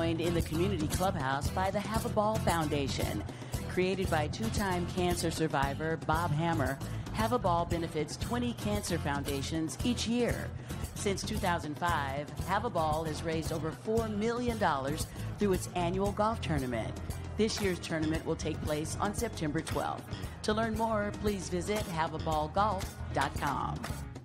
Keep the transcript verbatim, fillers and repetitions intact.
joined in the community clubhouse by the Have a Ball Foundation. Created by two-time cancer survivor Bob Hammer, Have a Ball benefits twenty cancer foundations each year. Since two thousand five, Have a Ball has raised over four million dollars through its annual golf tournament. This year's tournament will take place on September twelfth. To learn more, please visit have a ball golf dot com.